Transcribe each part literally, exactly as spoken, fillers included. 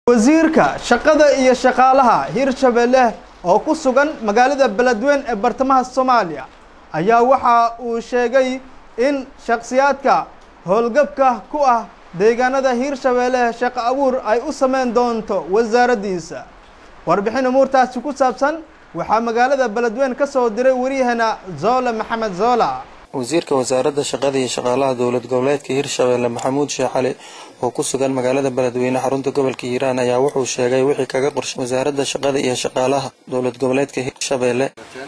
wasiirka shaqada iyo shaqaalaha Hirshabelle oo ku sugan magaalada Beledweyne ee bartamaha Soomaaliya ayaa waxa uu sheegay in shakhsiyaadka howlgabka ku ah deegaanada Hirshabelle shaqo abuur ay u sameyn doonto wasaaraddiisa. warbixin umuurtaasi ku saabsan waxa magaalada Beledweyne ka soo diray wariyahana Zola Maxamed Zola. wasiirka wasaaradda shaqada iyo shaqaalaha dawlad goboleedka Hirshabelle Maxamuud Sheekh Cali oo ku sugan magaalada Beledweyne xarunta gobolka Hiiraan ayaa wuxuu sheegay wixii kaga qorshay wasaaradda shaqada iyo shaqaalaha dawlad goboleedka Hirshabelle.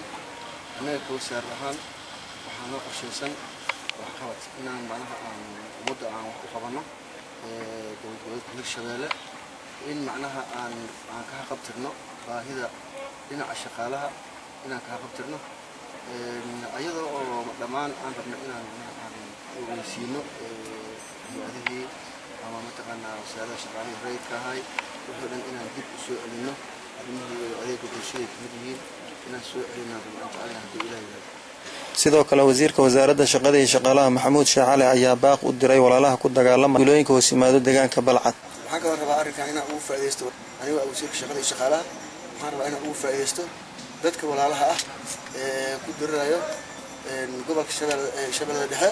anaga wasaar ahaan waxaan loo qorsheysan wax qabad inaan macnaha aan muddo aan wax u qabano ee dawlad goboleedka Hirshabelle in macnaha aan aan ka qabtirno baahida dhinaca shaqaalaha inaan ka qabtirno ayadoo oo dhamaan aan rabno inaan ogeysiino hay'adihii ama mataqaanaa wasaaradda shaqaalaha rayidka ahay wuxuu dhan inaan dib u soo celino arrimihii adeegga bulshada ka mid yihiin inaan soo celino rabaan haddii ilaahay sidoo kale wasiirka wasaaradda shaqada iyo shaqaalaha Maxamuud Sheekh Cali ayaa baaq u diray walaalaha ku dagaalama gulooyinka hoos yimaado deegaanka Balcad. waxaan ka rabaa arrinkan inaan ugu faa'iideysto aniga wasiirka shaqada iyo shaqaalaha waxaan rabaa inaan ugu faa'iideysto dadka walaalaha ah ee ku diraayo ee gobolka Shabeelle Dhexe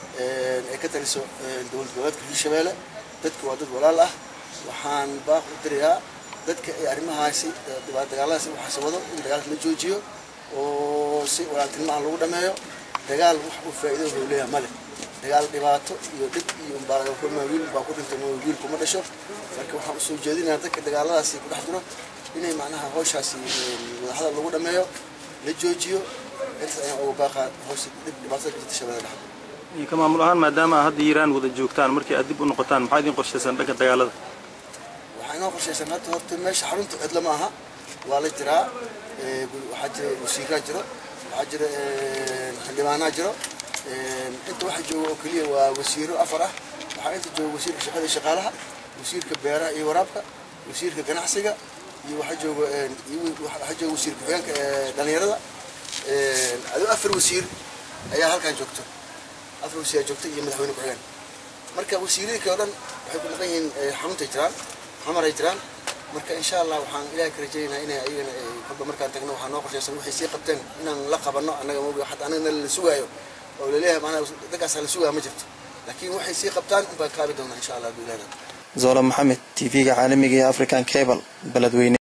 ee ka taliso dawlad goboleedka Hirshabelle dadku waa dad walaal ah waxaan baaq u dirayaa dadka ay arrimahaasi dagaaladaasi waxa sabado in dagaalka la joojiyo oo si walaaltinimo lagu dhameeyo dagaal wax u faa'iido u leeyahay male dagaal dhibaato iyo dhib iyo baaga ku maawiil baa ku dhintay maawiil kuma dhasho marka waxaan u soo jeedinayaa dadka dagaaladaasi ku dhex jiro inay macnaha hawshaasi wadahada lagu dhameeyo la joojiyo inta ay ugu baaqaan hawsha dib dhibaatada ka jirta Shabeelle Dhexe kama maamulahan maadaama hadda Iiraan wada joogtaan markii aad dib u noqotaan maxay idin qorsheysan dhanka dagaalada waxaan noo qorsheysan hadda horta meesha xarunta cid lama aha waa la jiraa ee waxa jira wasiirka jiro waxa jira xildhibaanaa jiro inta waxa jooga oo kaliya waa wasiiro afar ah waxa inta jooga wasiirka shaqada iyo shaqaalaha wasiirka beeraha iyo waraabka wasiirka ganacsiga iyo waxa jooga waxa jooga wasiirka xogeenka dhalinyarada ee adu afar wasiir ayaa halkan joogto afar wasiir joogto iyo madaxweyne ku-xigeen marka wasiirada oo dhan waxay ku maqan yihiin xarunta jiraan xamar ay jiraan marka insha Allah waxaan ilaahay ka rajaynaynaa inay ayagana hadda markaan tagno waxaan noo qorsheysan wixii si qabteen inaan la qabano anaga ma oga xataa anaga la sugaayo oo leeyahay macnaha dadkaas la sugaa ma jirto laakiin waxay si qabtaan in baa kaabi doona insha Allah bilaana Zola Maxamed T V-ga caalamiga ee African Cable Beledweyne.